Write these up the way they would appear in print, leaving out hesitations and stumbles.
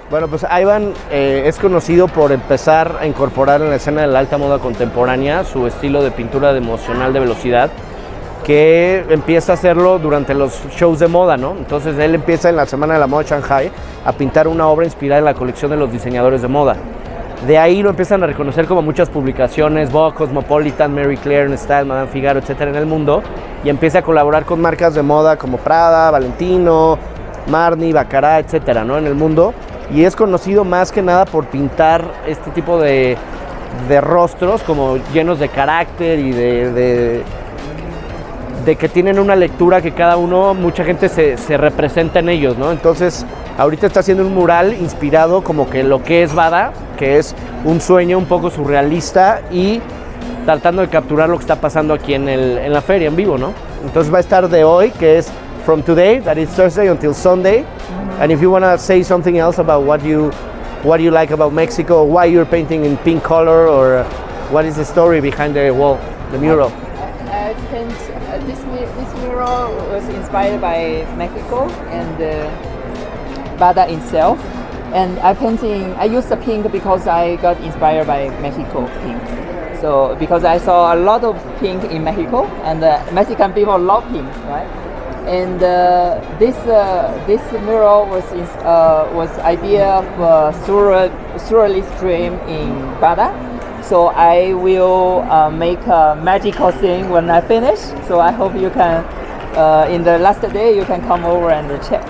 Bueno, pues Ivan es conocido por empezar a incorporar en la escena de la alta moda contemporánea su estilo de pintura emocional de velocidad, que empieza a hacerlo durante los shows de moda, ¿no? Entonces él empieza en la Semana de la Moda Shanghai a pintar una obra inspirada en la colección de los diseñadores de moda. De ahí lo empiezan a reconocer como muchas publicaciones, Vogue, Cosmopolitan, Marie Claire, Style, Madame Figaro, etcétera, en el mundo, y empieza a colaborar con marcas de moda como Prada, Valentino, Marni, Baccarat, etcétera, ¿no? En el mundo. Y es conocido más que nada por pintar este tipo de rostros como llenos de carácter y de que tienen una lectura que cada uno, mucha gente se representa en ellos, ¿no? Entonces, ahorita está haciendo un mural inspirado como que lo que es Bada, que es un sueño un poco surrealista y tratando de capturar lo que está pasando aquí en la feria en vivo, ¿no? Entonces va a estar de hoy, que es from today, that is Thursday, until Sunday. And if you want to say something else about what you like about Mexico, why you're painting in pink color, or what is the story behind the wall, the mural? I think this mural was inspired by Mexico and Bada itself. And I used the pink because I got inspired by Mexico pink. So because I saw a lot of pink in Mexico, and Mexican people love pink, right? And this mural was idea of surrealist dream in Bada. So I will make a magical thing when I finish. So I hope you can, in the last day, you can come over and check.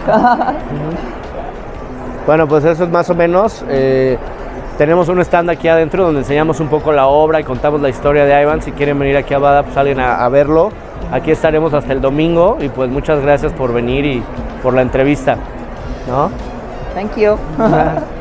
Bueno, pues eso es más o menos. Tenemos un stand aquí adentro donde enseñamos un poco la obra y contamos la historia de Ivan. Si quieren venir aquí a Bada, pues salen a verlo. Aquí estaremos hasta el domingo y pues muchas gracias por venir y por la entrevista, ¿no? Thank you.